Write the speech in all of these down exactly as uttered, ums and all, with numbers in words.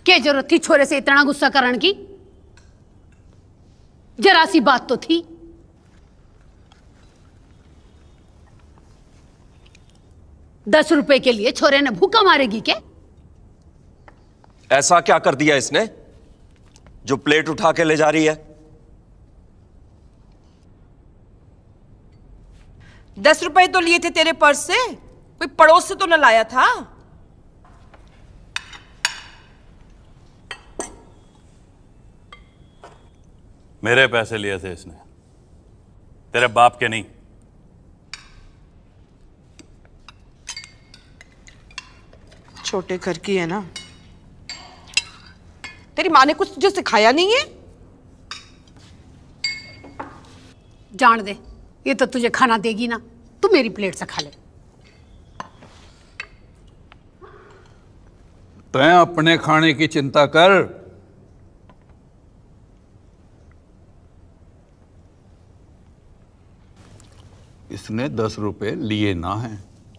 क्या जरूरत थी छोरे से इतना गुस्सा करने की? जरा सी बात तो थी। दस रुपए के लिए छोरे ने भूखा मारेगी क्या? ऐसा क्या कर दिया इसने जो प्लेट उठा के ले जा रही है? दस रुपए तो लिए थे तेरे पर्स से, कोई पड़ोस से तो न लाया था। मेरे पैसे लिए थे इसने, तेरे बाप के नहीं। छोटे घर की है ना। तेरी माँ ने कुछ तुझे सिखाया नहीं है? जान दे, ये तो तुझे खाना देगी ना, तू मेरी प्लेट से खा ले। तैं अपने खाने की चिंता कर। इसने दस रुपए लिए ना हैं,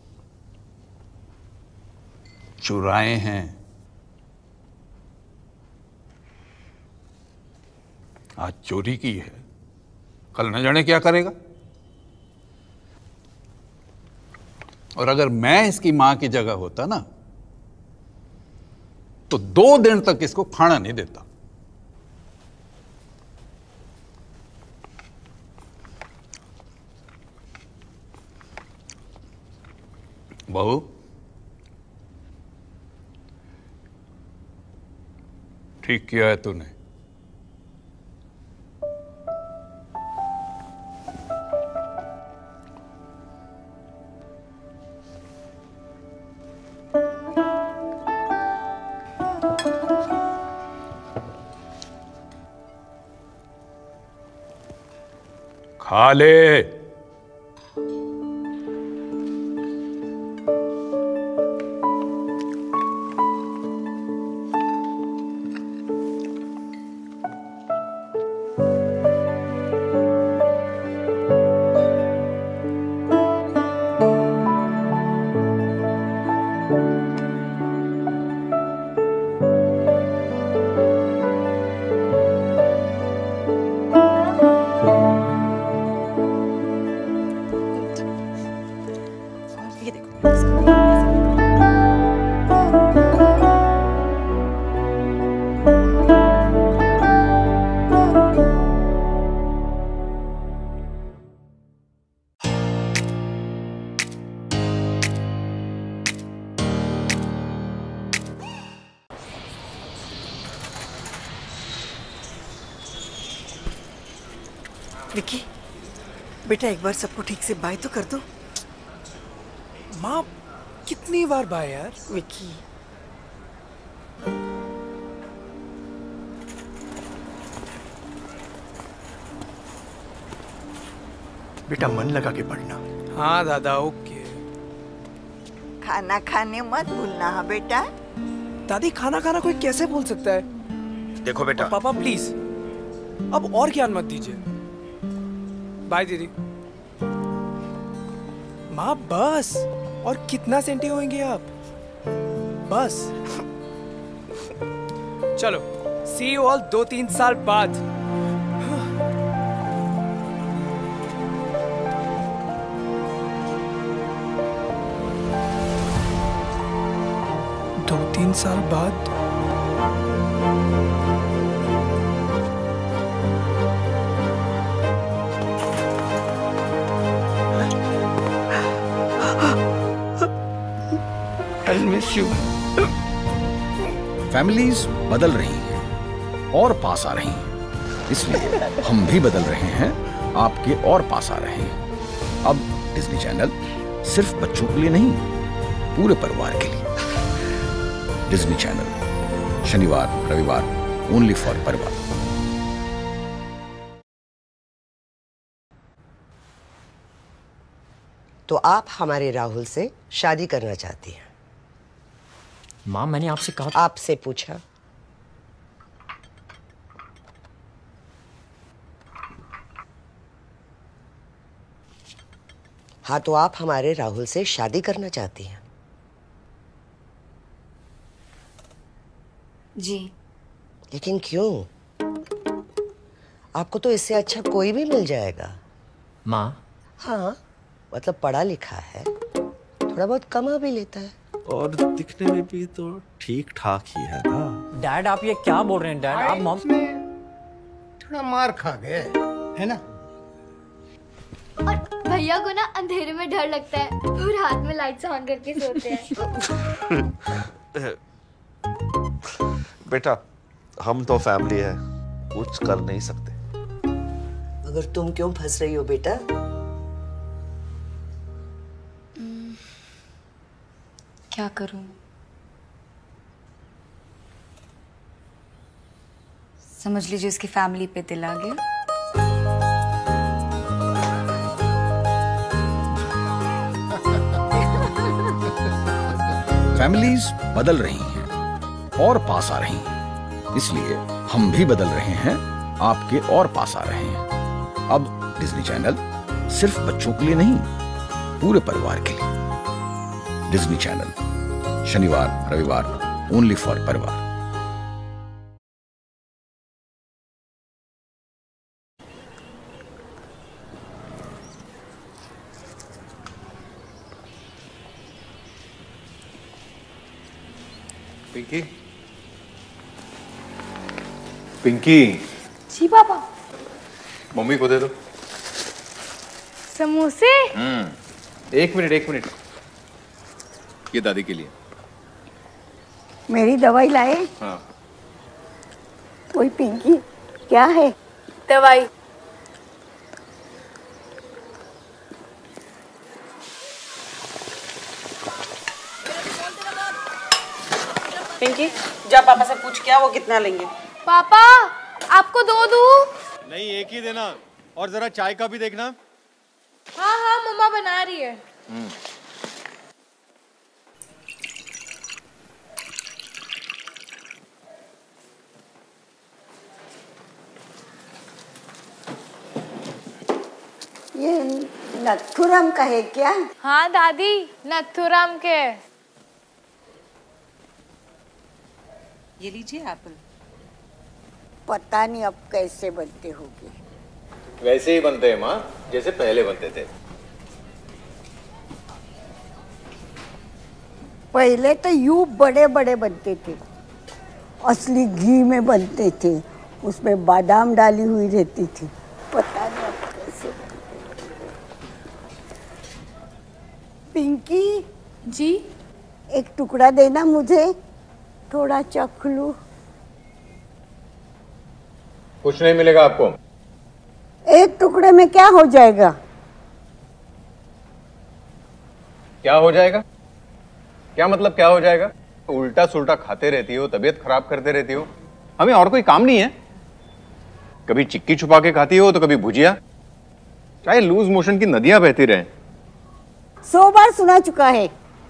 चुराए हैं। आज चोरी की है, कल न जाने क्या करेगा। और अगर मैं इसकी मां की जगह होता ना, तो दो दिन तक इसको खाना नहीं देता। बहू, ठीक किया है तूने। खा ले। विकी, बेटा एक बार सबको ठीक से बाय तो कर दो। माँ, कितनी बार बाय यार? विकी, बेटा मन लगा के पढ़ना। हाँ दादा, ओके। खाना खाने मत भूलना। हाँ बेटा। दादी, खाना खाना कोई कैसे भूल सकता है? देखो बेटा। पापा प्लीज, अब और ज्ञान मत दीजिए। बाय दीदी। माँ बस, और कितना सेंटी होंगे आप? बस। चलो, सी यू ऑल दो तीन साल बाद। दो तीन साल बाद। I'll miss you. फैमिलीज बदल रही हैं और पास आ रही हैं, इसलिए हम भी बदल रहे हैं, आपके और पास आ रहे हैं। अब डिज्नी चैनल सिर्फ बच्चों के लिए नहीं, पूरे परिवार के लिए। डिज्नी चैनल शनिवार रविवार ओनली फॉर परिवार। तो आप हमारे राहुल से शादी करना चाहती हैं? माँ, मैंने आपसे कहा। आपसे पूछा। हाँ, तो आप हमारे राहुल से शादी करना चाहती हैं? जी। लेकिन क्यों? आपको तो इससे अच्छा कोई भी मिल जाएगा। माँ? हाँ, मतलब पढ़ा लिखा है, थोड़ा बहुत कमा भी लेता है और दिखने में भी तो ठीक ठाक ही है ना। डैड आप ये क्या बोल रहे हैं डैड? आप मॉम थोड़ा मार खा गए है ना। और भैया को ना अंधेरे में डर लगता है और हाथ में लाइट्स ऑन करके सोते हैं। बेटा हम तो फैमिली है, कुछ कर नहीं सकते। मगर तुम क्यों फंस रही हो बेटा? क्या करूं? समझ लीजिए उसकी फैमिली पे दिल आ गया। फैमिलीज बदल रही हैं और पास आ रही हैं, इसलिए हम भी बदल रहे हैं, आपके और पास आ रहे हैं। अब डिज्नी चैनल सिर्फ बच्चों के लिए नहीं, पूरे परिवार के लिए। डिज्नी चैनल शनिवार रविवार ओनली फॉर परिवार। पिंकी, पिंकी। जी पापा। मम्मी को दे दो समोसे। हम्म एक मिनट एक मिनट, ये दादी के लिए। मेरी दवाई लाए? हाँ। ओए पिंकी, क्या है? दवाई। पिंकी जा पापा से पूछ क्या वो कितना लेंगे। पापा आपको दो दूं? नहीं एक ही देना, और जरा चाय का भी देखना। हाँ हाँ मम्मा बना रही है। ये नथुराम का है क्या? हाँ दादी नथुराम के। ये लीजिए एप्पल। पता नहीं अब कैसे बनते होंगे। वैसे ही बनते हैं माँ, जैसे पहले बनते थे। पहले तो यूं बड़े बड़े बनते थे, असली घी में बनते थे, उसमें बादाम डाली हुई रहती थी। पता नहीं अब कैसे बनते। पिंकी जी, एक टुकड़ा देना मुझे, थोड़ा चख लूं। कुछ नहीं मिलेगा आपको। एक टुकड़े में क्या हो जाएगा? क्या हो जाएगा? क्या मतलब क्या हो जाएगा? उल्टा सुल्टा खाते रहती हो, तबीयत खराब करते रहती हो। हमें और कोई काम नहीं है? कभी चिक्की छुपा के खाती हो तो कभी भुजिया, चाहे लूज मोशन की नदियां बहती रहें। सौ बार सुना चुका है।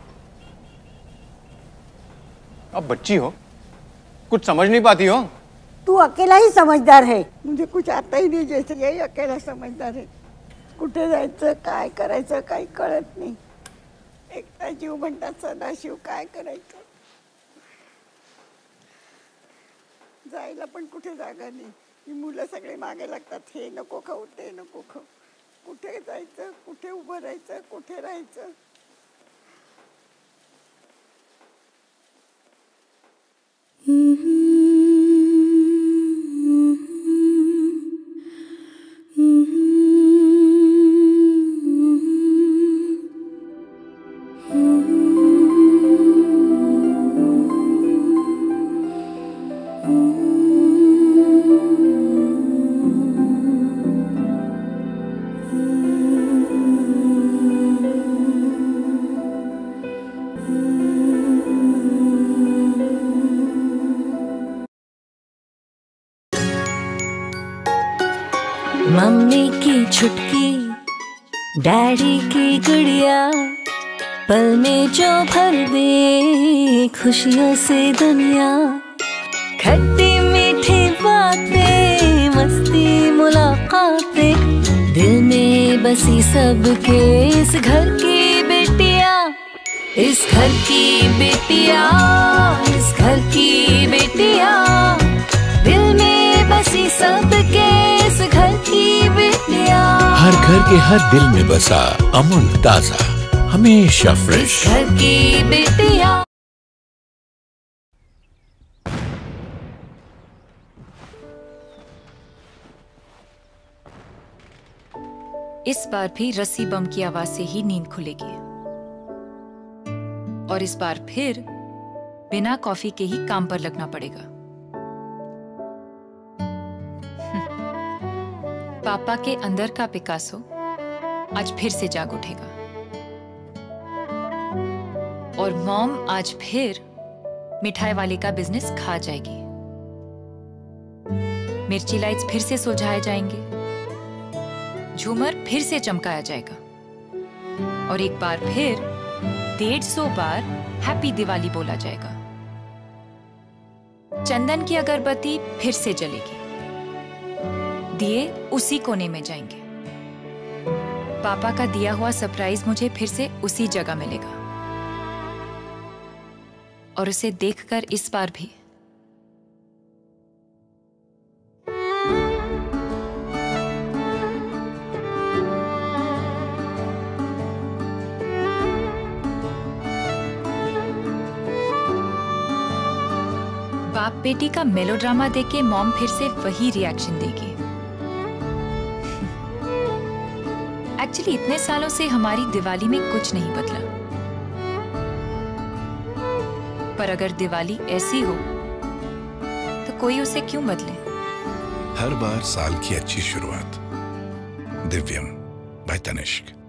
अब बच्ची हो, कुछ समझ नहीं पाती हो। तू अकेला ही समझदार है, मुझे कुछ आता ही नाही, जैसे यही अकेला समझदार आहे. कुठे जायचं, काय करायचं काही कळत नाही. एकटा जीव म्हणतात सदाशिव, काय करायचं. जायला पण कुठे जागा नाही. ही मुलं सगळे मागे लागतात, हे नको खाऊ ते नको खाऊ. कुठे जायचं, कुठे उभं राहायचं, कुठे राहायचं. मम्मी की छुटकी, डैडी की गुड़िया, पल में जो भर दे खुशियों से दुनिया. खट्टी मीठी बातें, मस्ती मुलाकातें, दिल में बसी सबके इस घर की बेटिया, इस घर की बेटिया, इस घर की बेटिया. हर घर के हर दिल में बसा अमूल ताजा, हमेशा फ्रेश। घर की बेटियां। इस बार भी रस्सी बम की आवाज से ही नींद खुलेगी, और इस बार फिर बिना कॉफी के ही काम पर लगना पड़ेगा। पापा के अंदर का पिकासो आज फिर से जाग उठेगा, और मॉम आज फिर मिठाई वाले का बिजनेस खा जाएगी। मिर्ची लाइट्स फिर से सुलझाए जाएंगे, झूमर फिर से चमकाया जाएगा, और एक बार फिर डेढ़ सौ बार हैप्पी दिवाली बोला जाएगा। चंदन की अगरबत्ती फिर से जलेगी, दिए उसी कोने में जाएंगे। पापा का दिया हुआ सरप्राइज मुझे फिर से उसी जगह मिलेगा, और उसे देखकर इस बार भी बाप बेटी का मेलोड्रामा देख के मॉम फिर से वही रिएक्शन देगी। एक्चुअली इतने सालों से हमारी दिवाली में कुछ नहीं बदला, पर अगर दिवाली ऐसी हो तो कोई उसे क्यों बदले? हर बार साल की अच्छी शुरुआत। दिव्यम बाय तनिष्क।